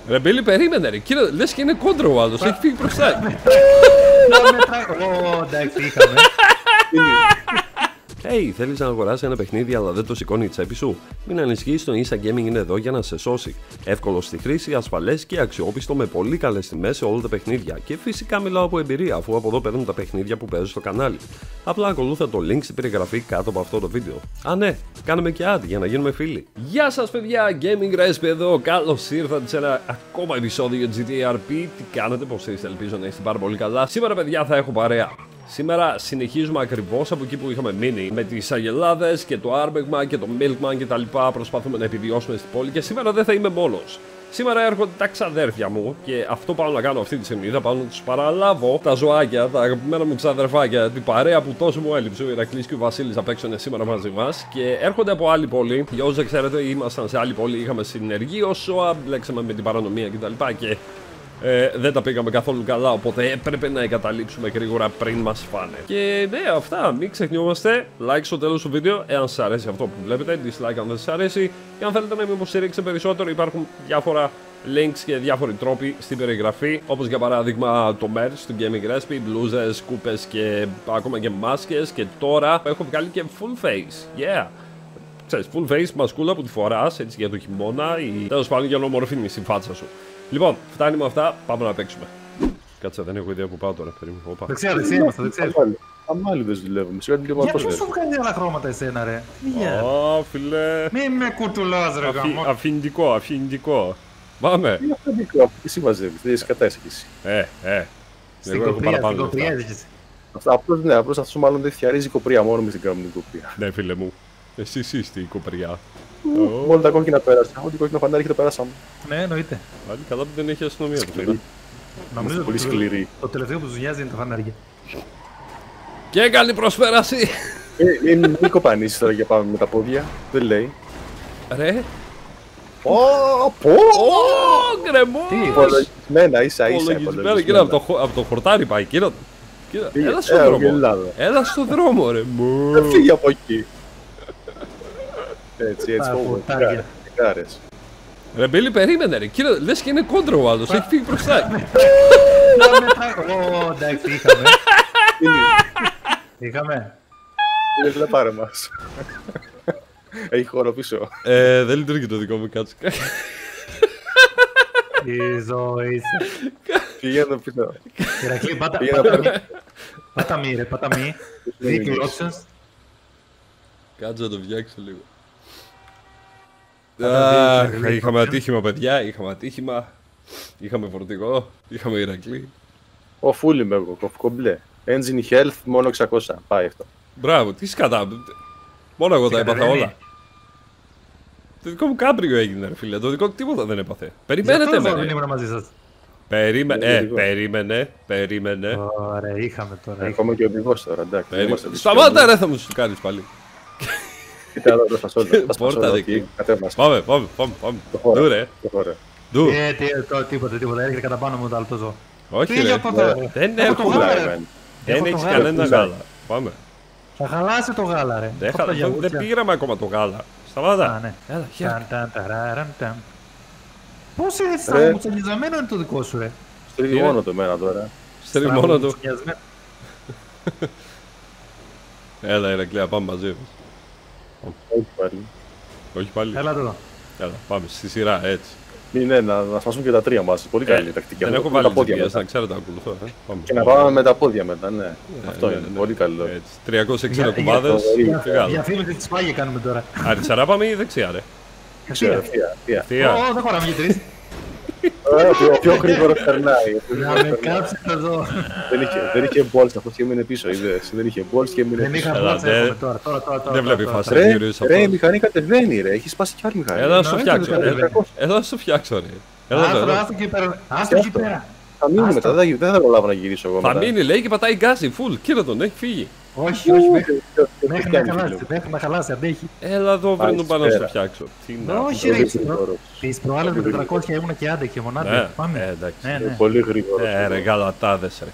Ρε Μπίλι, περίμενε ρε. Κύριε, λες και είναι κόντρο ο άλλος. Έχει φύγει μπροστά. Εντάξει, είχαμε. Hey, θέλεις να αγοράσεις ένα παιχνίδι αλλά δεν το σηκώνει η τσέπη σου? Μην ανησυχείς, το Insta Gaming είναι εδώ για να σε σώσει. Εύκολο στη χρήση, ασφαλές και αξιόπιστο με πολύ καλές τιμές σε όλα τα παιχνίδια. Και φυσικά μιλάω από εμπειρία, αφού από εδώ παίρνουν τα παιχνίδια που παίζω στο κανάλι. Απλά ακολούθα το link στην περιγραφή κάτω από αυτό το βίντεο. Α, ναι, κάνουμε και ad για να γίνουμε φίλοι. Γεια σας, παιδιά, Gaming Resp εδώ. Καλώς ήρθατε σε ένα ακόμα επεισόδιο GTRP. Τι κάνετε, πώς είστε? Ελπίζω να είστε πάρα πολύ καλά. Σήμερα, παιδιά, θα έχω παρέα. Σήμερα συνεχίζουμε ακριβώς από εκεί που είχαμε μείνει με τις αγελάδες και το άρμπεγμα και το milkman και τα λοιπά. Προσπαθούμε να επιβιώσουμε στην πόλη και σήμερα δεν θα είμαι μόνος. Σήμερα έρχονται τα ξαδέρφια μου και αυτό πάω να κάνω αυτή τη στιγμή. Θα πάω να τους παραλάβω τα ζωάκια, τα αγαπημένα μου ξαδερφάκια, την παρέα που τόσο μου έλειψε. Ο Ηρακλής και ο Βασίλης θα παίξουν σήμερα μαζί μας και έρχονται από άλλη πόλη. Για όσους δεν ξέρετε, ήμασταν σε άλλη πόλη, είχαμε συνεργείο, SOA, μπλέξαμε με την παρανομία κτλ. Και δεν τα πήγαμε καθόλου καλά, οπότε έπρεπε να εγκαταλείψουμε γρήγορα πριν μας φάνε. Και ναι, αυτά, μην ξεχνιόμαστε. Like στο τέλος του βίντεο, εάν σας αρέσει αυτό που βλέπετε, dislike αν δεν σας αρέσει. Και αν θέλετε να με υποστηρίξετε περισσότερο, υπάρχουν διάφορα links και διάφοροι τρόποι στην περιγραφή. Όπως για παράδειγμα το merch του Gaming Resp, μπλούζες, κούπες και ακόμα και μάσκες. Και τώρα έχω βγάλει και full face. Yeah! Ξέρεις, full face μασκούλα που τη φοράς έτσι για το χειμώνα ή τέλος πάντων για να ομορφύνει στην φάτσα σου. Λοιπόν, φτάνει με αυτά, πάμε να παίξουμε. Κάτσε, δεν έχω ιδέα που πάω τώρα. Δεξιά είμαστε, δεξιά. Αμάλιδες δουλεύουμε. Για ποιος σου βγάζει άλλα χρώματα εσένα, ρε? Ω, φιλέ. Μη με κουτουλάς, ρε γάμο. Αφιντικό, αφιντικό. Πάμε. Είναι αφιντικό, εσύ μαζεύεις, δεν είσαι κατά εσύ. Στην κοπρία έδειξες. Απλώς αυτός μάλλον δεν φτιαρίζει η κοπρία, μόνο με την κάνουμε την κοπρία. Ναι, φίλε μου. Εσύ είστε η κοπριά. Μόνο τα κόκκινα πέρασαν. Ό,τι κόκκινο φανάρι το πέρασαμε. Ναι, εννοείται. Πάλι καλά που δεν έχει αστυνομία το φίλε. Νομίζω πολύ σκληρή. Το τελευταίο που τους νοιάζει είναι τα φανάρια. Και καλή προσπέραση! Μην κοπανίσεις τώρα για πάμε με τα πόδια. Δεν λέει. Ρε. Πω! Γκρεμός! Υπολογισμένα, ίσα. Υπολογισμένα, κοίτα από το χορτάρι πάει, κοίτα. Έλα στον δρόμο. Έλα στον δρόμο, ρε. Δεν φύγει από εκεί. Έτσι, κάρες. Ρε Μπίλι, περίμενε ρε. Κύριε, λες και είναι κόντρο ο άλλος. Έχει φύγει μπροστά. Εντάξει, είχαμε. Είχαμε. Είναι βλεπάρε μας. Έχει χώρο πίσω. Δεν λειτουργεί το δικό μου, κάτσε. Η ζωή σου. Πηγαίνω πίσω. Ηρακλή, πάτα μη ρε, πάτα μη. Vehicle options. Κάτσε να το φτιάξω λίγο. Είχαμε ατύχημα, παιδιά, είχαμε ατύχημα. Είχαμε φορτηγό, είχαμε Ηρακλή. Ο φούλ είμαι εγώ, κομπλέ. Engine health μόνο 600, πάει αυτό. Μπράβο, τι σκατά. Μόνο εγώ τα έπαθα όλα. Το δικό μου κάμπριο έγινε ρε φίλε, το δικό μου τίποτα δεν έπαθε. Περιμένετε με. Δεν ήμουν μαζί σας. Περίμενε. Ωραία, είχαμε τώρα. Ακόμα και ο οδηγός τώρα, εντάξει. Σταμάτα ρε, θα μου σου κάνεις πάλι. Κοίτα εδώ, θα σπασόλω. Πόρτα δική. Πάμε. Δούρε. Δου. Τίποτα. Έρχεται κατά πάνω μου το άλλο ζώο. Όχι ρε. Δεν έχεις κανένα γάλα. Πάμε. Θα χαλάσει το γάλα ρε. Δεν πήραμε ακόμα το γάλα. Σταμάτα. Ναι. Πώς είναι στραμμουτσανιζαμένο είναι το δικό σου ρε? Στρίβει μόνο το εμένα τώρα. Στρίβει μόνο του. Έλα Ηρακλέα, πάμε μαζί. Όχι πάλι. Έλα εδώ. Έλα, πάμε στη σειρά έτσι. Ναι, να σπάσουν και τα τρία μας. Πολύ καλή τακτική. Δεν έχω βάλει τα πόδια να ξέρετε να ακολουθώ. Και να πάμε με τα πόδια μετά, ναι. Αυτό είναι πολύ καλό. 360 κουμπάδες. Διαφήμιση της πάγια κάνουμε τώρα. Αριστερά πάμε ή δεξιά ρε? Ευθεία. Δεν χωράμε και τρεις. Ο πιο γρήγορος περνάει. Να με κάψετε εδώ. Δεν είχε balls αυτός και έμεινε πίσω, είδες. Δεν είχε balls και έμεινε πίσω. Δεν είχα balls, έχουμε τώρα. Δεν βλέπει Fast and Furious αυτό. Ρε, η μηχανή κατεβαίνει ρε, έχει σπάσει κι άλλη μηχανή. Έλα να σου φτιάξω, έλα να σου φτιάξω ρε. Άστο εκεί πέρα. Θα μείνει μετά, δεν θα προλάβω να γυρίσω εγώ μετά. Θα μείνει λέει και πατάει γκάζι, full, κοίτα τον, έχει φύγει. Όχι, μέχρι να χαλάσει, αντέχει. Έλα εδώ πριν τον πάνω να σου φτιάξω. Όχι ρε, τις προάλλες με 400 ήμουν και άντεχε μονάδε. Πάμε. Πολύ γρήγορο. Ρε γαλατάδες ρε.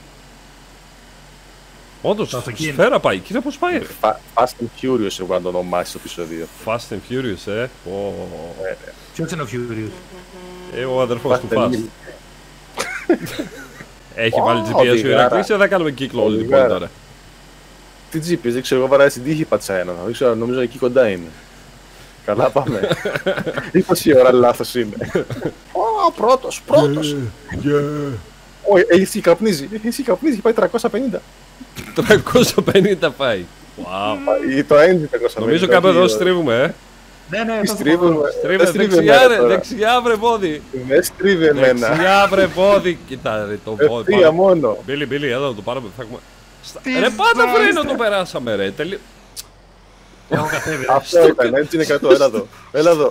Όντως, σφαίρα πάει, κοίτα πως πάει. Fast and Furious εγώ να το ονομάσεις το επεισόδιο. Fast and Furious, Ποιος είναι ο Furious? Ο αδερφός του Fast. Έχει βάλει GPS ο Ηρακλής ή θα κάνουμε κύκλο όλη την πόλη τώρα? Τι GPS, δεν ξέρω, εγώ βαράει στην τύχη πατσα ένα. Δεν ξέρω, νομίζω εκεί κοντά είναι. Καλά πάμε. 20 ώρα λάθος είναι. Ω, πρώτος. Εσύ καπνίζει, πάει 350. 350 πάει. Wow. Το engine 350. Νομίζω κάπου εδώ στρίβουμε, Ναι, στρίβουμε. Δεξιά βρε πόδι. Δεν στρίβει εμένα. Δεξιά βρε πόδι. Κοίτα ρε το πόδι. Ευθεία μόνο. Μπίλι, εδώ το πάρουμε. Ρε πάντα φρένο το περάσαμε ρε. Έχω κατέβει. Αυτό ήταν, έτσι είναι κάτω, έλα εδώ.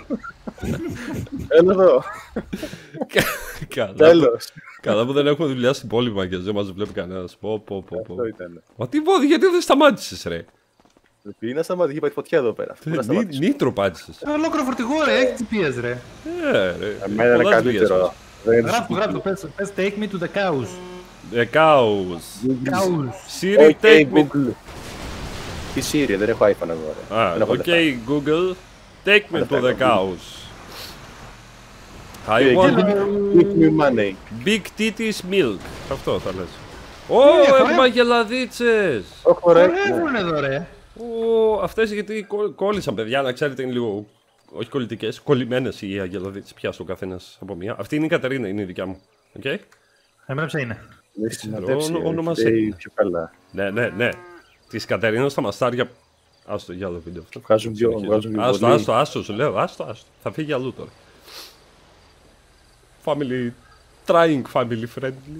Τέλος. Καλά που δεν έχουμε δουλειά στην πόλη μα και δεν μας βλέπει κανένας. Αυτό ήταν. Μα τι πόδι, γιατί δεν σταμάτησες ρε? Πρέπει να σταματήσει, υπάρχει φωτιά εδώ πέρα. Νίτρο πάτησες. Ολόκληρο φορτηγό ρε, έχει GPS ρε. Εμένα είναι καλύτερο. Γράφω, πες take me to the cows. The cows. Siri, Ok, take me. Google. Τι Siri, δεν έχω iPhone εδώ ρε. Ok, Google, take me to the cows. I want Give me money. big titties milk. Αυτό θα λες. Έχουμε γελαδίτσες. Χορεύουν εδώ ρε. Αυτές γιατί κόλλησαν παιδιά, να ξέρετε είναι λίγο, όχι κολλητικές, κολλημένες οι αγελαδίτσες πια στο καθένας από μία. Αυτή είναι η Κατερίνα, είναι η δικιά μου. Okay? Εμένα ποια είναι? Ονομασία. Πιο καλά. Ναι. Της Κατερίνας στα μαστάρια. Άστο για άλλο βίντεο αυτό. Βγάζουν πιο πολύ. Άστο σου λέω, άστο. Θα φύγει αλλού τώρα. Family, trying family friendly.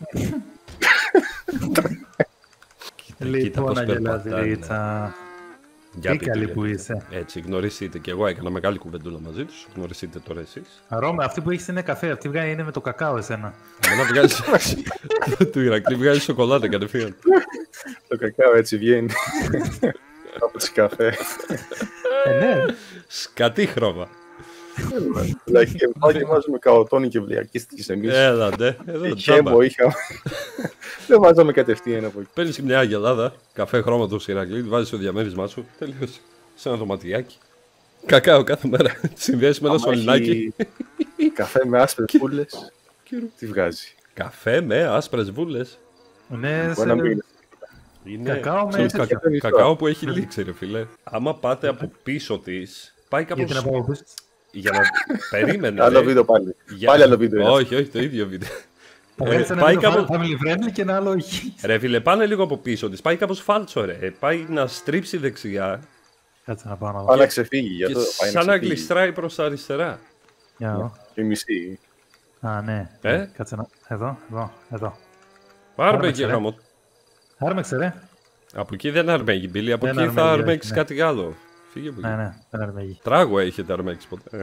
Λοιπόν, αγελαδίτσα. Τι καλή που είσαι. Έτσι, γνωριστείτε και εγώ έκανα μεγάλη κουβεντούλα μαζί τους. Γνωριστείτε τώρα εσείς. Ρώμα, αυτή που έχεις είναι καφέ, αυτή βγάζει είναι με το κακάο εσένα. Εμένα βγάζεις, του Ηρακλή βγάζει σοκολάτα κατευθείαν. Το κακάο έτσι βγαίνει. Από τις καφέ. Ναι. Σκατή χρώμα. Δηλαδή και πάλι βάζουμε καοτόνι και βλιακίστηκες εμείς. Έλα, ναι. Χέμπο είχαμε. Δεν βάζαμε κατευθείαν από εκεί. Παίρνεις μια αγελάδα, καφέ χρώματος Ηρακλή, βάζεις στο διαμέρισμά σου, τελείωσε. Σε ένα δωματιάκι. Κακάο κάθε μέρα. Συνδέσεις με ένα σωληνάκι. Καφέ με άσπρες βούλες. Τι βγάζει? Καφέ με άσπρες βούλες. Ναι, Είναι κακάο που έχει λήξει ρε φίλε. Άμα πάτε από πίσω της, πάει κάπως... Γιατί να πάω πίσω? Για να περίμενε. Άλλο βίντεο πάλι. Πάλι άλλο βίντεο. Όχι, το ίδιο βίντεο. Πάει κάπως family friendly και ένα άλλο όχι. Ρε φίλε, πάνε λίγο από πίσω της, πάει κάπως φάλτσο ρε. Πάει να στρίψει δεξιά. Κάτσε να πάω να δω. Πάει να ξεφύγει. Σαν να γλιστράει προς τα αριστερά. Και μισή. Α, ναι. Κάτσε να... Εδώ. Άρμεγε γάμο. Άρμεξε ρε. Από εκεί δεν αρμέγει, Μπίλη. Από εκεί θα αρμέξεις κάτι άλλο. Φύγε από εκεί. Ναι, δεν αρμέγει. Τράγο έχετε αρμέξει ποτέ?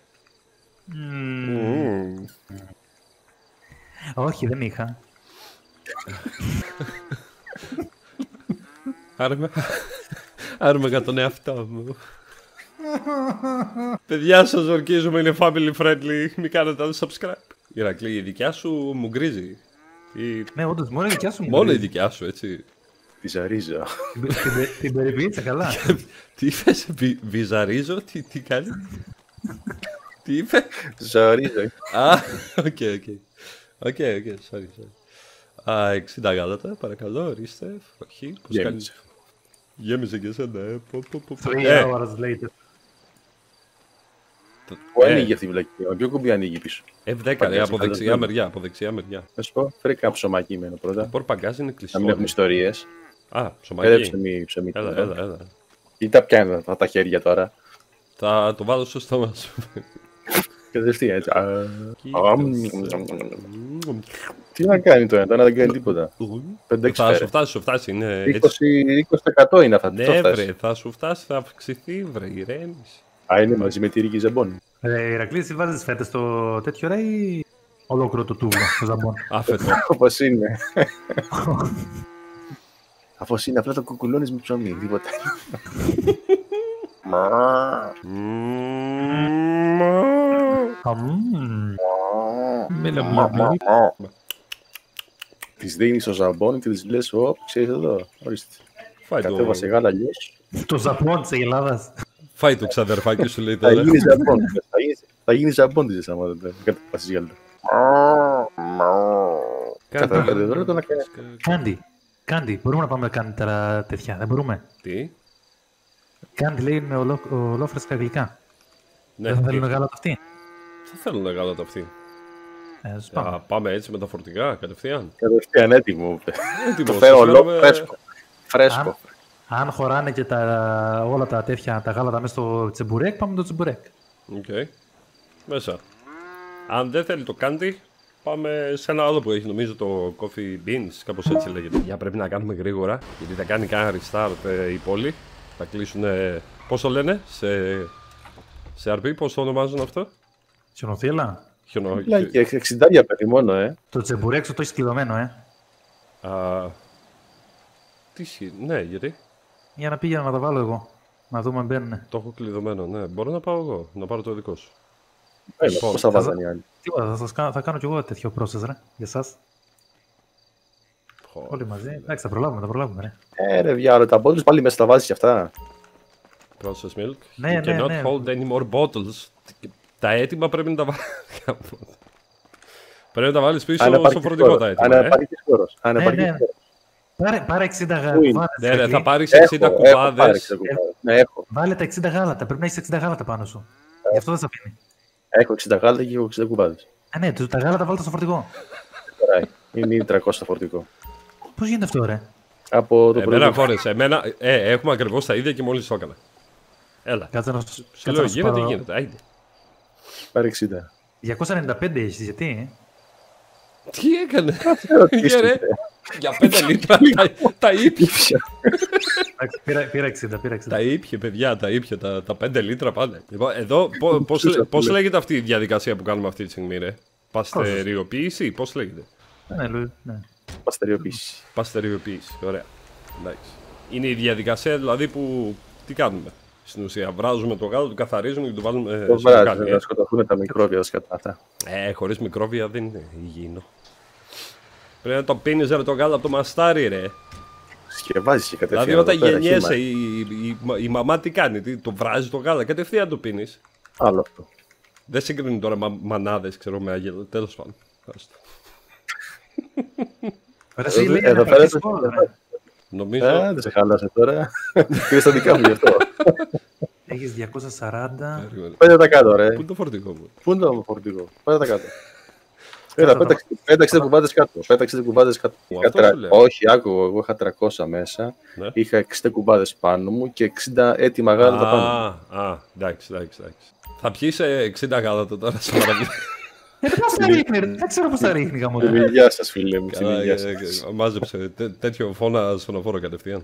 Όχι, δεν είχα. Άρμεγα τον εαυτό μου. Παιδιά σας ορκίζουμε, είναι family friendly. Μην κάνετε άλλο subscribe. Ηρακλή, η δικιά σου μου γκρίζει. Ναι, όντως, μόνο η δικιά σου μου μόνο η δικιά σου, έτσι. Τη ζαρίζω. Την περιποιήτησα καλά. Τι είπες, βυζαρίζω, τι κάνει? Τι είπε? Ζαρίζω. Α, οκ, sorry. 60 γάλατα, παρακαλώ, ορίστε. Όχι, πώς κάνεις? Γέμισε και εσένα, 3 hours later. Πού ανοίγει αυτή η βλακία, με ποιο κουμπί ανοίγει πίσω? F10, από δεξιά μεριά. Να σου πω, φέρε κάποιο ψωμάκι μένω πρώτα. Το πορπαγκάζ είναι κλειστό. Να μην έχουμε ιστορίες. Α, ψωμάκι. Ψωμί. Έλα. Κοίτα πιάνω τα χέρια τώρα. Θα το βάλω στο στόμα σου. Κατευθείαν έτσι. Τι να κάνει το ένα δεν κάνει τίποτα. 5-6 θα σου φτάσει, είναι 20% είναι αυτά. Ναι βρε, θα σου φτάσει, θα αυξηθεί βρε, ηρέμηση. Α, είναι μαζί με τη Ρίκη Ζαμπόν. Ηρακλή, εσύ βάζεις φέτες στο τέτοιο ρε ή ολόκληρο το τούβλο, το Ζαμπόν? Άφετο. Όπως είναι. Αφώς είναι, απλά το κουκουλώνεις με ψωμί, τίποτα. Της δίνεις ο Ζαμπόν και της λες, ξέρεις εδώ, ορίστε. Κατέβασε γάλα αλλιώς. Το Ζαμπόν της Ελλάδας. Φάει το ξαδερφάκι σου λέει τώρα. Θα Θα γίνει ζαμπόντιζες άμα δεν καταπάσεις γυαλό. Κάθε 5 δευτερόλεπτα να κάνει. Κάντι, μπορούμε να πάμε κάνει τώρα τέτοια, δεν μπορούμε. Τι? Κάντι λέει με ολόφρεσκα γλυκά. Ναι, Δεν θα θέλουν γάλατα αυτοί. θα θέλουν γάλατα αυτοί. Πάμε έτσι με τα φορτηγά κατευθείαν. Κατευθείαν έτοιμο. Έτοιμο, Το φέρω σας όλο φέρουμε- φρέσκο. Αν χωράνε και όλα τα τέτοια, τα γάλατα μέσα στο τσεμπουρέκ, πάμε το τσεμπουρέκ. Οκ. Μέσα. Αν δεν θέλει το κάντι, πάμε σε ένα άλλο που έχει, νομίζω το Coffee Beans, κάπως έτσι λέγεται. Για πρέπει να κάνουμε γρήγορα, γιατί θα κάνει κάνα restart η πόλη. Θα κλείσουν, πώς το λένε, σε RP, πώς το ονομάζουν αυτό. Χιονοθύελα. Και 60 παιδί μόνο, Το τσεμπουρέκ σου το έχει κλειδωμένο, Τι ισχύει, ναι, γιατί. Για να πήγαινα να τα βάλω εγώ. Να δούμε αν μπαίνουνε. Το έχω κλειδωμένο, ναι. Μπορώ να πάω εγώ, να πάρω το δικό σου. Πώς θα βάζανε οι άλλοι. Τίποτα, θα κάνω κι εγώ τέτοιο process, ρε, για εσάς. Όλοι μαζί. Εντάξει, θα προλάβουμε, ρε. Ρε βιάρο, τα bottles πάλι μέσα τα βάζεις κι αυτά. Process milk. Ναι, You ναι, cannot ναι. hold any more bottles. Τα έτοιμα πρέπει να τα βάλεις. Πρέπει να τα βάλεις πίσω στο φορτηγό τα έτοιμα. Αν υπάρχει χώρος. Ναι. Πάρε 60 είναι? γάλατα. Ναι, θα πάρεις 60 κουβάδες. Ναι, έχω. Βάλε τα 60 γάλατα. Πρέπει να έχει 60 γάλατα πάνω σου. Γι' αυτό δεν θα πίνει. Έχω 60 γάλατα και έχω 60 κουβάδες. Ναι, τα γάλατα βάλτε στο φορτηγό. Είναι 300 το φορτικό. Πώς γίνεται αυτό, ρε. Από το Εμένα πρωί. χώρεσε. Έχουμε ακριβώς τα ίδια και μόλις το έκανα. Έλα. Κάτσε να Σε λέω, γίνεται. Άιντε. Πάρε 60. 295 έχεις, γιατί, Τι έκανε. Ρε, για 5 λίτρα τα ήπια. Εντάξει, πήρα 60. Τα ήπια, παιδιά, τα ήπια. Τα 5 λίτρα πάνε. Λοιπόν, εδώ πώς λέγεται αυτή η διαδικασία που κάνουμε αυτή τη στιγμή, ρε. Παστεριοποίηση, πώς λέγεται. Ναι. Παστεριοποίηση. Παστεριοποίηση, ωραία. Εντάξει. Είναι η διαδικασία δηλαδή που. Τι κάνουμε. Στην ουσία, βράζουμε το γάλα, το καθαρίζουμε και το βάλουμε Το στο βράδυ, μπουκάλι. να σκοτωθούν τα μικρόβια τα σκατά αυτά. Χωρίς μικρόβια δεν είναι υγιεινό. Πρέπει να το πίνεις ρε το γάλα από το μαστάρι, ρε. Σκευάζεις και κατευθείαν. Δηλαδή όταν εδώ πέρα, γεννιέσαι, χύμα. η μαμά τι κάνει, το βράζει το γάλα, κατευθείαν το πίνεις. Άλλο αυτό. Δεν συγκρίνει τώρα μανάδες, ξέρω, με αγέλα. Τέλος πάντων. Άστο. Εδώ πέρα. Νομίζω. Δεν σε χάλασε τώρα. Πήρες τα δικά μου γι' αυτό. Έχεις 240. Περίμενε. Πέντε τα κάτω, ρε. Πού είναι το φορτηγό μου. Πού είναι το φορτηγό. Πέντε τα κάτω. Έλα, πέταξε τα κουβάδες κάτω. Πέταξε τα κουβάδες κάτω. Αυτό σου λέω. Όχι, άκου, εγώ είχα 300 μέσα. Ναι. Είχα 60 κουβάδες πάνω μου και 60 έτοιμα γάλατα πάνω μου. Εντάξει. Θα πιείς 60 γάλατα τώρα σε παρακαλώ. Πώς τα ρίχνει, ρε. Δεν ξέρω πώς τα ρίχνει, γαμώ. Τη μιλιά σας, φίλε μου. Τη μιλιά σας. Μάζεψε τέτοιο φώνα στον οφόρο κατευθείαν.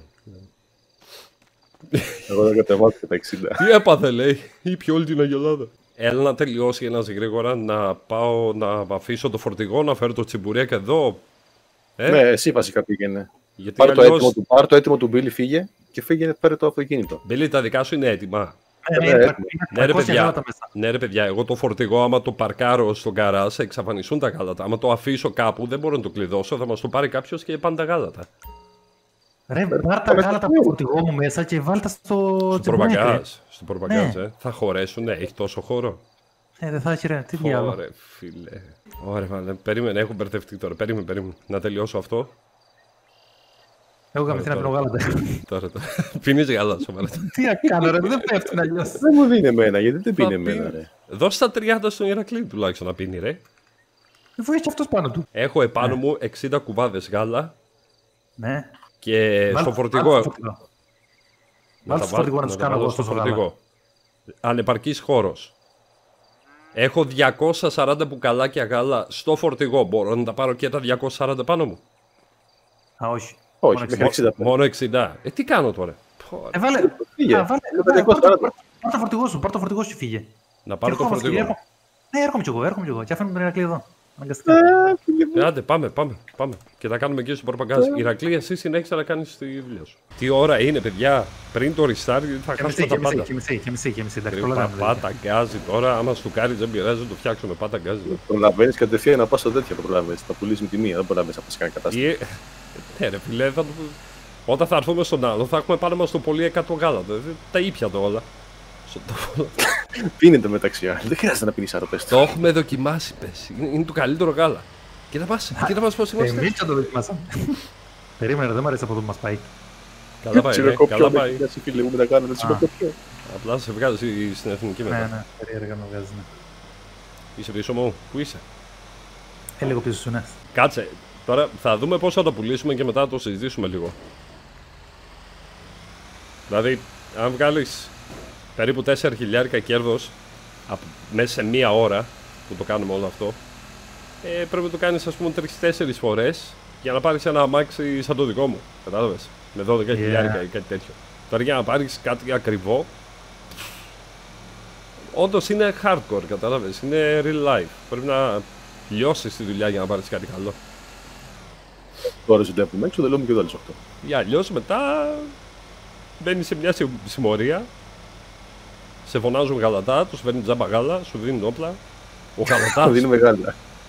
Εγώ δεν κατεβάζω και τα 60. Τι έπαθε, λέει, ήπια όλη την Αγελάδα. Έλα να τελειώσει ένας γρήγορα, να πάω να αφήσω το φορτηγό, να φέρω το τσιμπουρέκ εδώ. Ναι, εσύ βασικά πήγαινε. Γιατί Πάρ το έτοιμο του Μπίλι, φύγε και φύγε, φέρε το αυτοκίνητο. Μπίλι, τα δικά σου είναι έτοιμα. Ναι, Ναι, ρε παιδιά, εγώ το φορτηγό, άμα το παρκάρω στον καράζ, εξαφανιστούν τα γάλατα. Άμα το αφήσω κάπου, δεν μπορώ να το κλειδώσω, θα μας το πάρει κάποιος και πάνε τα γάλατα. Ρε, πάρ' τα γάλατα από το φορτηγό μου μέσα και βάλτε στο τσιμπουρέκ. Στο προπαγκάζ, Ναι. θα χωρέσουν, έχει τόσο χώρο. Δεν θα έχει, ρε, τι διάλογο. Ωραία, φίλε. Ωραία, βάλε. Περίμενε, έχω μπερδευτεί τώρα. Περίμενε. Να τελειώσω αυτό. Εγώ κατευθείαν πίνω γάλατα. Τώρα. Πίνεις γάλα, σοβαρά. Τι να κάνω, ρε, δεν πέφτουν αλλιώς. Δεν μου δίνει εμένα, γιατί δεν πίνει εμένα, ρε. Δώσε τα 30 στον Ηρακλή τουλάχιστον να πίνει, ρε. Αφού έχει αυτός πάνω του. Έχω επάνω μου 60 κουβάδες γάλα Ναι. και στο φορτηγό. Βάλτε στο φορτηγό να τους κάνω εγώ στο γάλα. Ανεπαρκής χώρος. Έχω 240 μπουκαλάκια γάλα στο φορτηγό. Μπορώ να τα πάρω και τα 240 πάνω μου. Α, όχι. Όχι, Μόνο μέχρι 60. Μόνο 60. Τι κάνω τώρα. Βάλε. Φύγε. Βάλε. Είναι 540. Πάρ' το φορτηγό σου, πάρ' το φορτηγό σου, φύγε. Να πάρω Και το ερχόμαστε, φορτηγό. Ναι, έρχομαι κι εγώ. Και αφήνουμε τον Ηρακλή εδώ. Αναγκαστικά. Άντε, πάμε. Και τα κάνουμε εκεί στο προπαγκάζ. Ηρακλή, εσύ συνέχισε να κάνεις τη δουλειά σου. Τι ώρα είναι, παιδιά, πριν το restart, θα χάσουμε τα πάντα. Και μισή. Εντάξει, Πάτα γκάζι τώρα, άμα σου κάνει δεν πειράζει, να το φτιάξουμε πάτα γκάζι. Προλαβαίνεις κατευθείαν να πας στο τέτοιο, το προλαβαίνεις. Θα πουλήσεις με τη μία, δεν προλαβαίνεις να πας σε κανένα κατάστημα. Ναι, ρε φίλε, όταν θα έρθουμε στον άλλο, θα έχουμε πάνω μας το πολύ 100 γάλα. Τα ήπια το όλα. Πίνεται μεταξύ άλλων. Δεν χρειάζεται να πίνει αρροπές. Το έχουμε δοκιμάσει, πες. Είναι το καλύτερο γάλα. Κοίτα μας πώς είμαστε. Εμείς θα το δοκιμάσαμε. Περίμενε, δεν μ' αρέσει από εδώ που μας πάει. Καλά πάει, ρε, καλά πάει. Φίλε μου, να κάνω τσιροκοπιό. Απλά σε βγάζει στην εθνική μετά. Ναι, περίεργα με βγάζει, ναι. Είσαι πίσω μου, πού είσαι? Λίγο πίσω σου, ναι. Κάτσε, τώρα θα δούμε πώς θα το πουλήσουμε και μετά θα το συζητήσουμε λίγο. Δηλαδή, αν βγάλεις περίπου 4.000 κέρδος μέσα σε μία ώρα που το κάνουμε όλο αυτό, πρέπει να το κάνεις, ας πούμε, 3-4 φορές για να πάρεις ένα αμάξι σαν το δικό μου. Κατάλαβες? Με 12.000 ή κάτι τέτοιο. Τώρα για να πάρεις κάτι ακριβό, όντως είναι hardcore, κατάλαβες? Είναι real life. Πρέπει να λιώσεις τη δουλειά για να πάρεις κάτι καλό. Τώρα ζητεύουμε έξω, δεν λέμε και το άλλες 8. Για αλλιώς μετά μπαίνεις σε μια συμμορία, σε φωνάζουν γαλατά, τους φέρνει τζάμπα γάλα, σου δίνουν όπλα. Ο γαλατάς. Δίνουμε γάλα.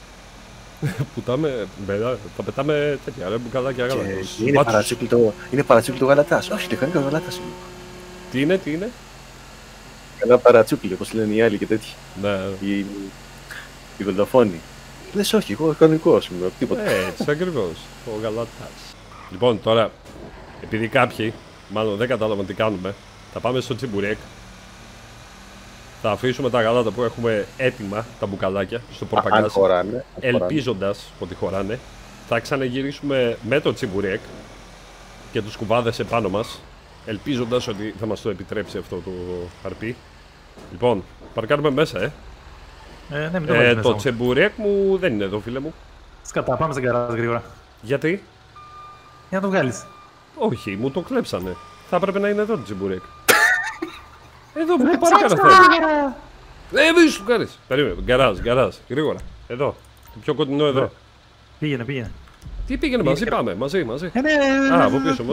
Τα πετάμε τέτοια ρε μπουκαλάκια γάλα. Είναι παρατσούκλι το γαλατάς. Όχι, λεχανικά ο γαλατάς είναι. Τι είναι? Καλά παρατσούκλι, όπως λένε οι άλλοι και τέτοιοι. Ναι. Οι δολοφόνοι. Λες όχι, εγώ κανονικός είμαι, τίποτα. Έτσι ακριβώς, ο γαλατάς. Λοιπόν, τώρα, επειδή κάποιοι, μάλλον δεν κατάλαβαν τι κάνουμε, θα πάμε στο τσιμπουρέκ. Θα αφήσουμε τα γάλατα που έχουμε έτοιμα, τα μπουκαλάκια, στο πορπαγκάζ, ελπίζοντας ότι χωράνε. Θα ξαναγυρίσουμε με το τσιμπουρέκ και τους κουβάδες επάνω μας, ελπίζοντας ότι θα μας το επιτρέψει αυτό το χαρπί. Λοιπόν, παρκάρουμε μέσα, Ναι, μην το βάλεις το μέσα τσιμπουρέκ μου δεν είναι εδώ, φίλε μου. Σκατά, πάμε στην καράζ γρήγορα. Γιατί? Για να το βγάλεις. Όχι, μου το κλέψανε. Θα έπρεπε να είναι εδώ το τσιμπουρέκ. Εδώ που πάρει κανένα. Μη σου κάνεις. Περίμενε, γκαράζ, γρήγορα. Εδώ, το πιο κοντινό εδώ. Πήγαινε. Τι πήγαινε, μαζί πάμε, μαζί. Ναι. Α, από πίσω μου.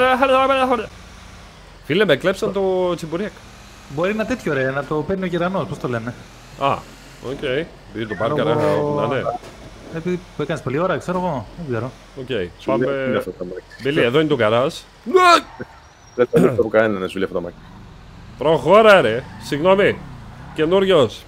Φίλε, με κλέψαν το τσιμπουρέκ. Μπορεί να τέτοιο ρε, να το παίρνει ο γερανός, πώς το λένε. Α, οκ. Επειδή το πάρει κανένα, ναι. Επειδή που έκανες πολλή ώρα, ξέρω εγώ, δεν ξέρω. Οκ, πάμε. Μπίλι, εδώ είναι το γκαράζ. Δεν θα είναι αυτό που κανένα να σου λέει αυτό το μάκι. Προχώρα ρε, συγγνώμη, καινούριος.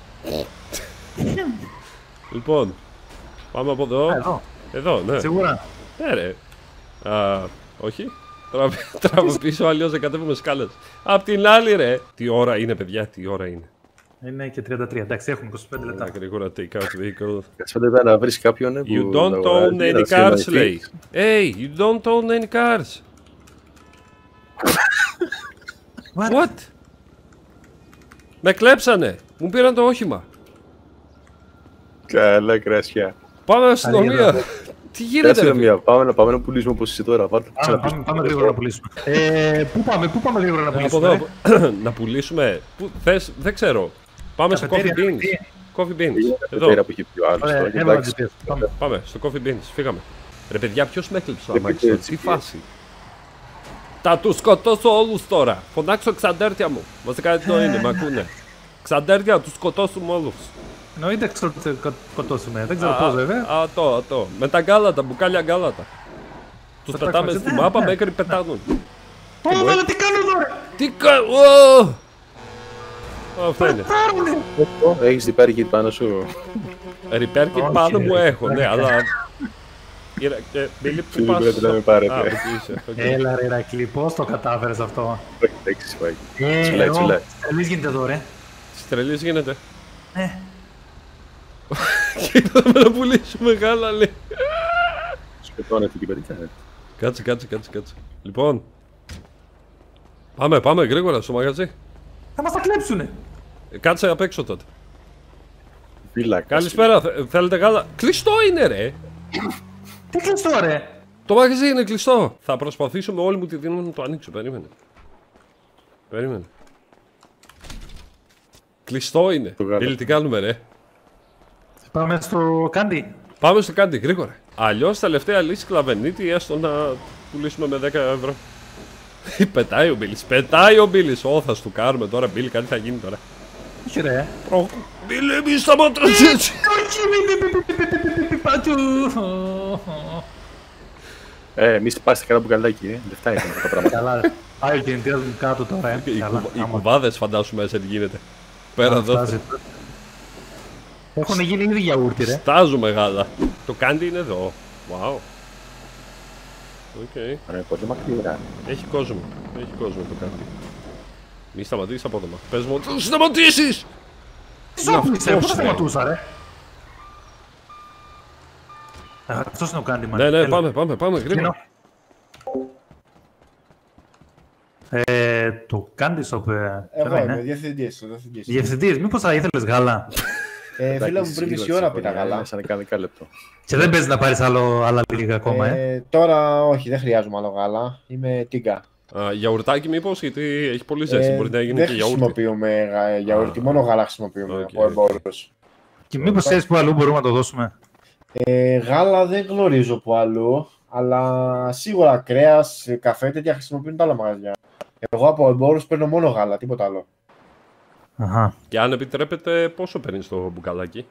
Λοιπόν, πάμε από εδώ. Εδώ, ναι. Σίγουρα. Ναι ρε. Όχι. Τράβω πίσω, αλλιώς δεν κατέβουμε σκάλες. Απ' την άλλη ρε. Τι ώρα είναι παιδιά, τι ώρα είναι? Είναι και 33, εντάξει έχουν 25 λεπτά. Γρήγορα take out vehicle. Κάτσε 5 λεπτά να βρεις κάποιον που... You don't own any cars, λέει. Hey, you don't own any cars. What? Με κλέψανε. Μου πήραν το όχημα. Καλά κρασιά. Πάμε αστυνομία. Τι γίνεται ρε? Πάμε να πουλήσουμε όπως είσαι τώρα. Πάμε γρήγορα να πουλήσουμε. Πού πάμε γρήγορα να πουλήσουμε? Να πουλήσουμε. Δεν ξέρω. Πάμε στο Coffee Beans. Coffee Beans. Εδώ. Πάμε στο Coffee Beans. Φύγαμε. Ρε παιδιά, ποιος με έκλειψε το αμάξι? Τι φάση? Θα τους σκοτώσω όλους τώρα. Φωνάξω ξαντέρτια μου. Βασικά δεν το είναι, μ' ακούνε. Ξαντέρτια, τους σκοτώσουμε όλους. Εννοείται σκοτώσουμε, δεν ξέρω πώς βέβαια. Αυτό. Με τα γκάλατα, μπουκάλια γκάλατα. Τους πετάμε στη μάπα μέχρι πετάνουν. Αλλά τι κάνω τώρα? Τι κάνω? Αυτό είναι. Έχεις repair kit πάνω σου? Repair kit πάνω μου έχω, ναι, αλλά... Μπίλι, πού πας? Έλα ρε Ηρακλή, πώς το κατάφερες αυτό? Τσουλάει. Τρελής γίνεται εδώ ρε. Τρελής γίνεται. Κοίταμε να πουλήσουμε γάλα, λέει. Σκοτώνεται την περίτσα. Κάτσε. Λοιπόν, πάμε γρήγορα στο μαγαζί. Θα μας τα κλέψουνε. Κάτσε απ' έξω τότε. Φύλακα. Καλησπέρα, θέλετε γάλα? Κλειστό είναι ρε. Τι κλειστό ρε? Το μαγαζί είναι κλειστό. Θα προσπαθήσουμε όλοι μου τη δίνουμε να το ανοίξω. Περίμενε. Κλειστό είναι. Μπίλι, τι κάνουμε ρε? Πάμε στο κάντι. Πάμε στο κάντι, γρήγορα. Αλλιώς τελευταία λύση κλαβενίτη, έστω να πουλήσουμε με 10 ευρώ. Πετάει ο Μπίλις. Θα σου κάνουμε τώρα, Μπίλι, κάτι θα γίνει τώρα. Όχι ρε. Μπίλι, μη σταματάς έτσι. Εμείς πάστε κανένα μπουκαλάκι, λεφτά είχαμε αυτά τα πράγματα. Καλά, πάει ο κινητήρας μου κάτω τώρα, Οι κουβάδες φαντάσου μέσα τι γίνεται. Πέρα εδώ. Έχουν γίνει ήδη γιαούρτι, ρε. Στάζουμε γάλα. Το κάντι είναι εδώ. Wow. Okay. Ωραία, πολύ μακριά. Έχει κόσμο το κάντι. Μη σταματήσεις απότομα. Πες μου ότι σταματήσεις! Σώπλησε, πώς θα σταματούσα, ρε. Αυτός είναι ο κάντι, man. Ναι, πάμε, γρήγορα. Το κάντι shop. Εγώ είμαι διευθυντής. Διευθυντής, μήπως θα ήθελες γάλα? Φίλε μου, πριν μισή ώρα πήρα γάλα. Σαν κανένα λεπτό. Και δεν παίζει να πάρεις άλλα λίγα ακόμα, Τώρα όχι, δεν χρειάζομαι άλλο γάλα. Είμαι τίγκα. Γιαουρτάκι μήπως, γιατί έχει πολύ ζέστη, μπορεί να γίνει και γιαούρτι. Δεν χρησιμοποιούμε γιαούρτι, μόνο γάλα χρησιμοποιούμε από εμπόρους. Και μήπως ξέρεις που αλλού μπορούμε να το δώσουμε? Γάλα δεν γνωρίζω που αλλού, αλλά σίγουρα κρέας, καφέ, τέτοια χρησιμοποιούν τα άλλα μαγαζιά. Εγώ από εμπόρους παίρνω μόνο γάλα, τίποτα άλλο. Αχα. Και αν επιτρέπετε, πόσο παίρνεις το μπουκαλάκι?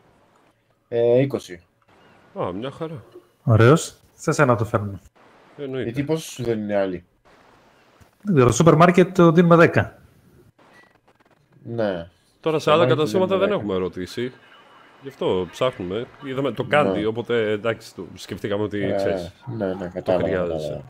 20. Μια χαρά. Ωραίος. Σε σένα το φέρνουμε. Γιατί πόσο σου δεν είναι άλλοι? Δεν ξέρω, στο σούπερ μάρκετ το δίνουμε 10. Ναι. Τώρα σε άλλα καταστήματα δεν έχουμε ρωτήσει. Γι' αυτό ψάχνουμε. Είδαμε το κάντι, οπότε εντάξει, σκεφτήκαμε ότι ξέρεις. Ναι, κατάλαβα.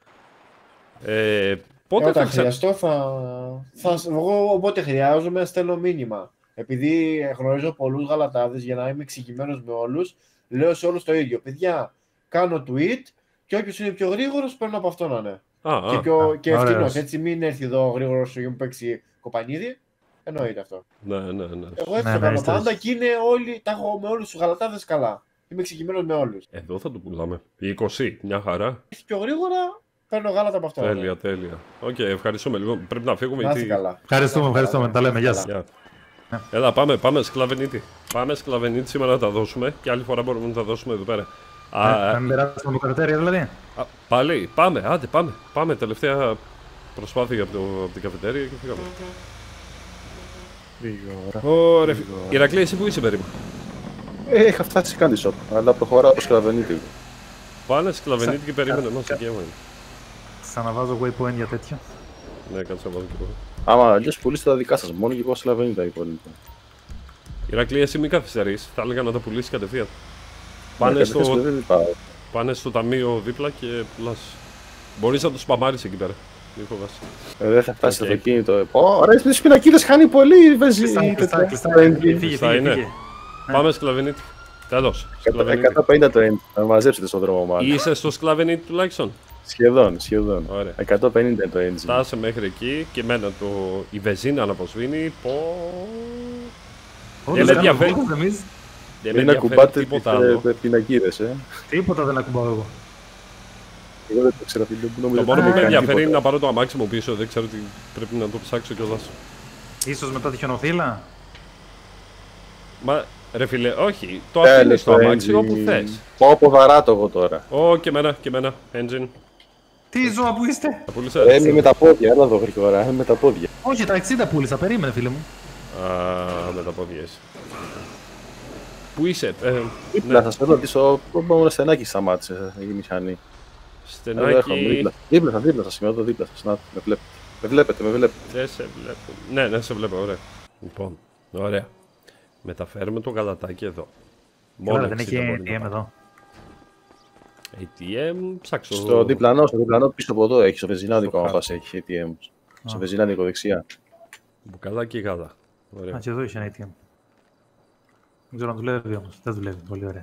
Πότε όταν χρειαστώ εγώ όποτε χρειάζομαι στέλνω μήνυμα. Επειδή γνωρίζω πολλούς γαλατάδες, για να είμαι εξηγημένος με όλους, λέω σε όλους το ίδιο. Παιδιά, κάνω tweet και όποιος είναι πιο γρήγορος παίρνω από αυτό να είναι. Και ευθυνός. Έτσι μην έρθει εδώ γρήγορος και μου παίξει κοπανίδι. Εννοείται αυτό. Ναι. Εγώ έτσι το κάνω πάντα και είναι όλοι, τα έχω με όλους τους γαλατάδες καλά. Είμαι εξηγημένος με όλους. Εδώ θα το πουλάμε. 20, μια χαρά. Έρθει πιο γρήγορα, παίρνω γάλατα από αυτό. Τέλεια. Οκ, ευχαριστούμε λίγο. Πρέπει να φύγουμε. Να είστε καλά. Ευχαριστούμε. Τα λέμε. Γεια σας. Έλα, πάμε σκλαβενίτη. Πάμε σκλαβενίτη σήμερα να τα δώσουμε και άλλη φορά μπορούμε να τα δώσουμε εδώ πέρα. Θα μην περάσουμε το καφετέρια δηλαδή? Πάλι, πάμε. Τελευταία προσπάθεια από την καφετέρια και φύγαμε. Ωραία. Ηρακλή, εσύ που είσαι περίπου? Είχα φτάσει κάντι shop, αλλά προχωράω στο σκλαβενίτη. Πάνε σκλαβενίτη και περίμενε μας εκεί έμενε. Ξαναβάζω waypoint για τέτοιο. Ναι, κάτσε να βάζω και εγώ. Άμα αλλιώς πουλήσετε τα δικά σας, μόνο και εγώ σκλαβενίτη τα υπόλοιπα. Ηρακλή, εσύ μην καθυστερείς, θα έλεγα να τα πουλήσεις κατευθείαν. Πάνε στο ταμείο δίπλα και πουλάς. Μπορείς να το σπαμάρεις εκεί πέρα. Μην φοβάσαι. Δεν θα φτάσει το αυτοκίνητο. Ωραία, τις πινακίδες χάνει πολύ βενζίνη. Φύγε. Πάμε σκλαβενίτη. Τέλος. 150 το engine. Θα μαζέψετε στον δρόμο μάλλον. Είσαι στο σκλαβενίτη τουλάχιστον? Σχεδόν. Ωραία. 150 το engine. Φτάσε μέχρι εκεί και εμένα η βενζίνα να αποσβήνει. Δεν με ενδιαφέρει. Μην ακουμπάτε τις πινακίδες, Τίποτα δεν ακουμπάω εγώ. Εγώ δεν το ξέρω, φίλε μου. Το μόνο που με ενδιαφέρει είναι να πάρω το αμάξι μου πίσω. Δεν ξέρω τι πρέπει να το ψάξω κιόλας. Ίσως μετά τη χιονοφύλλα. Μα ρε φίλε, όχι. Το αφήνεις το αμάξι όπου θες. Πάω από βαράτο εγώ τώρα. Και εμένα. Engine. Τι ζώα που είστε? Τα πούλησες? Είμαι με τα πόδια, έλα εδώ γρήγορα. Με τα πόδια. Όχι, τα 60 πούλησα. Περίμενε, φίλε μου. Με τα πόδια είσαι. Πού είσαι? Να σας θέλω πίσω, μόνο στενάκι σταμάτησε η μηχανή. Στενάκι. Δίπλα σας, είμαι εδώ δίπλα σας. Να, με βλέπετε. Δεν σε βλέπω. Ναι, σε βλέπω, ωραία. Λοιπόν, ωραία. Μεταφέρουμε το γαλατάκι εδώ. Μόνο δεν έχει ATM εδώ. ATM, ψάξω. Στο διπλανό πίσω από εδώ έχει, στο βενζινάδικο άμα πας έχει ATM. Στο βενζινάδικο δεξιά. Μπουκαλάκι γάλα. Ωραία. Και εδώ έχει ένα ATM. Δεν ξέρω αν δουλεύει όμως. Δεν δουλεύει. Πολύ ωραία.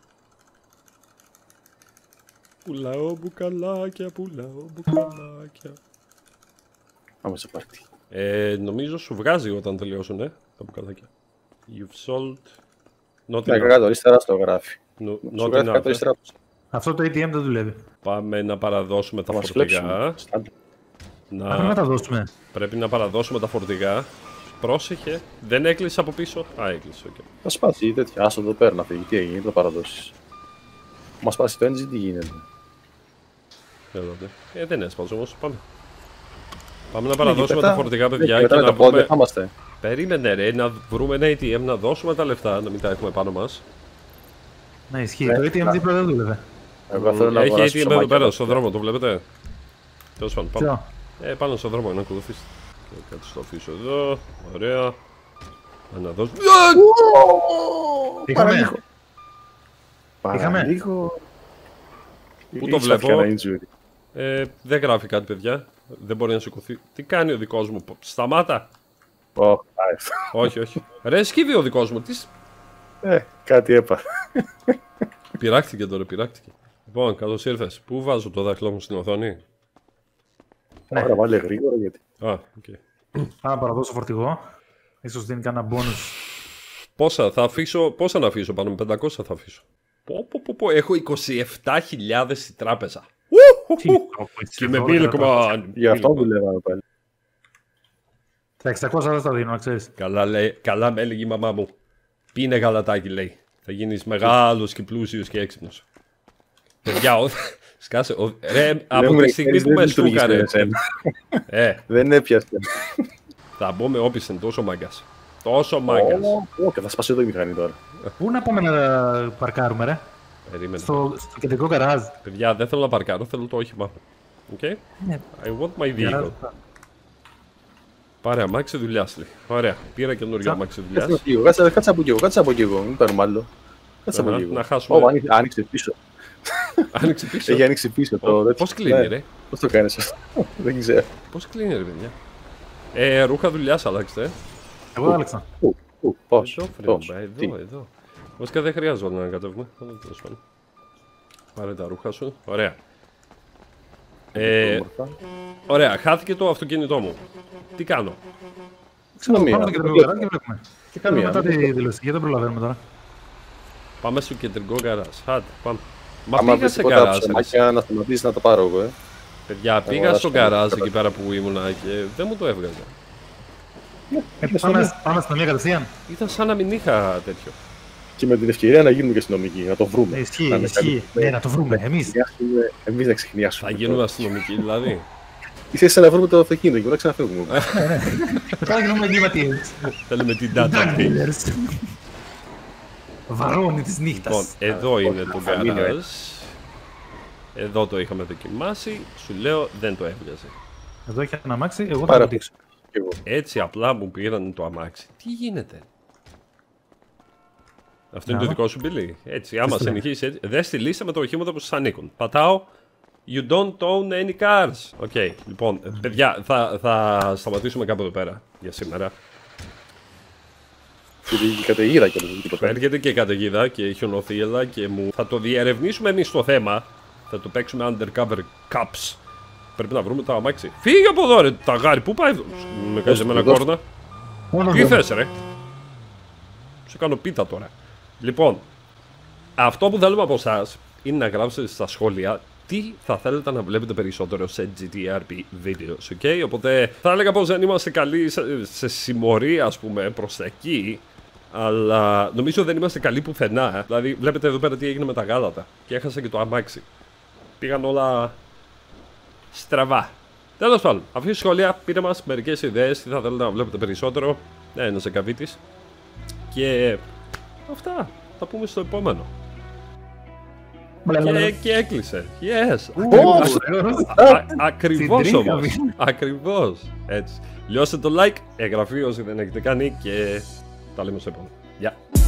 Πουλάω μπουκαλάκια. Πάμε σε πάρτι. Νομίζω σου βγάζει όταν τελειώσουν τα μπουκαλάκια. You've sold. Ναι, κάτω αριστερά στο γράφει. Σου γράφει κάτω αριστερά. Αυτό το ATM δεν δουλεύει. Πάμε να παραδώσουμε τα φορτηγά. Πρέπει να παραδώσουμε τα φορτηγά. Πρόσεχε, δεν έκλεισε από πίσω. Έκλεισε, οκ. Θα σπάσει τέτοια. Άσο εδώ πέρα να φύγει. Τι έγινε, το παραδώσεις. Μα σπάσει το engine, τι γίνεται. Δεν έσπασε όμως, πάμε να παραδώσουμε τα φορτηγά, παιδιά, και να πούμε... Περίμενε ρε, να βρούμε ένα ATM, να δώσουμε τα λεφτά, να μην τα έχουμε πάνω μας. Ναι, ισχύει, το ATM δίπλα δεν δούλευε. Έχει ATM εδώ πέρα, στον δρόμο, το βλέπετε? Τέλος πάντων, πάμε. Πάνω στον δρόμο, να ακολουθήσετε. Κάτι στο αφήσω εδώ, ωραία. Αναδός. Είχαμε. Παραλίγο. Πού το βλέπω. Δεν γράφει κάτι, παιδιά. Δεν μπορεί να σηκωθεί. Τι κάνει ο δικός μου. Σταμάτα. Όχι, όχι. Ρε, σκύβει ο δικός μου. Κάτι έπα. Πειράχτηκε τώρα, πειράχτηκε. Λοιπόν, καλώς ήρθες. Πού βάζω το δάχτυλό μου στην οθόνη? Άρα βάλε γρήγορα γιατί. Θα παραδώσω φορτηγό. Ίσως δίνει κανένα bonus. Πόσα να αφήσω πάνω με 500 θα αφήσω. Έχω 27.000 στη τράπεζα. Και με Milkman. Γι' αυτό δουλεύαμε πάλι. Τα 600 δεν τα δίνω, να ξέρεις. Καλά με έλεγε η μαμά μου. Πίνε γαλατάκι, λέει. Θα γίνεις μεγάλος και πλούσιος και έξυπνος. Παιδιά, σκάσε. Ρε, από τη στιγμή που με στούκαρε. Δεν έπιασε. Θα μπω με όπισθεν, τόσο μάγκας. Τόσο μάγκας. Και θα σπάσει εδώ η μηχανή τώρα. Πού να πάμε να παρκάρουμε, ρε? Περίμενε. Στο κεντρικό γκαράζ. Παιδιά, δεν θέλω να παρκάρω, θέλω το όχημα. Okay? I want my vehicle. Πάρε αμάξι δουλειάς, λέει. Ωραία, πήρα καινούργιο αμάξι δουλειάς. Κάτσε από εκεί εγώ, μην παίρνουμε άλλο. Κάτσε από εκεί εγώ. Να χάσουμε. Άνοιξε πίσω. Άνοιξε πίσω. Έχει ανοίξει πίσω το. Πώς κλείνει, ρε? Πώς το κάνεις αυτό? Δεν ξέρω. Πώς κλείνει, ρε παιδιά? Ρούχα δουλειάς άλλαξε. Εγώ άλλαξα. Πώς? Εδώ. Βασικά δεν χρειάζεται να κατέβουμε. Πάρε τα ρούχα σου. Ωραία. Ωραία, χάθηκε το αυτοκίνητό μου. Τι κάνω? Πάμε στο κεντρικό γκαράζ και βλέπουμε. Και κάνουμε μετά τη δήλωση, γιατί δεν προλαβαίνουμε τώρα. Πάμε στο κεντρικό γκαράζ. Άντε, πάμε. Μα άμα πήγα σε γκαράζ. Να σταματήσει να το πάρω εγώ, Παιδιά, πήγα στο γκαράζ εκεί πέρα που ήμουνα και δεν μου το έβγαζε. Πάμε στην μία κατευθείαν. Ήταν σαν να μην είχα τέτοιο. Και με την ευκαιρία να γίνουμε και αστυνομικοί, να το βρούμε. Ισχύει. Ναι, να το βρούμε. Εμείς να ξεχνιάσουμε. Θα γίνουμε αστυνομικοί, δηλαδή. Είσαι να βρούμε το αυτοκίνητο και να ξαναφεύγουμε. Μετά γίνουμε εγκληματίες. Θέλουμε την data. Βαρώνει της νύχτας. Λοιπόν, εδώ είναι το γκαράζ. Εδώ το είχαμε δοκιμάσει. Σου λέω δεν το έβγαζε. Εδώ έχει ένα αμάξι, εγώ θα το δείξω. Έτσι απλά μου πήραν το αμάξι. Τι γίνεται? Αυτό είναι το δικό σου μπιλί. Έτσι, άμα σε συνεχίσει έτσι. Δεν στη λίστα με τα οχήματα που σας ανήκουν. Πατάω. You don't own any cars. Οκ, λοιπόν, παιδιά, θα σταματήσουμε κάπου εδώ πέρα για σήμερα. Και καταιγίδα και το έρχεται και καταιγίδα και χιονοθύελα και θα το διερευνήσουμε εμείς το θέμα. Θα το παίξουμε undercover cops. Πρέπει να βρούμε το αμάξι. Φύγε από εδώ, ρε, τα γάρι, πού πάει? Με κάνεις εμένα κόρνα. Τι θες, ρε? Σου κάνω πίτα τώρα. Λοιπόν, αυτό που θέλουμε από εσάς είναι να γράψετε στα σχόλια τι θα θέλετε να βλέπετε περισσότερο σε GTRP videos, ok? Οπότε θα έλεγα πως δεν είμαστε καλοί σε συμμορία, ας πούμε, προς τα εκεί. Αλλά νομίζω δεν είμαστε καλοί πουθενά. Δηλαδή, βλέπετε εδώ πέρα τι έγινε με τα γάλατα. Και έχασα και το αμάξι. Πήγαν όλα στραβά. Τέλος πάντων, αφήστε σχόλια, πείτε μας μερικές ιδέες, τι θα θέλετε να βλέπετε περισσότερο. Ένας εκαβίτης. Και αυτά. Θα πούμε στο επόμενο. Και έκλεισε. Yes. Ακριβώς όμως. Ακριβώς. Έτσι. Λιώστε το like, εγγραφή όσοι δεν έχετε κάνει και τα λέμε στο επόμενο. Γεια.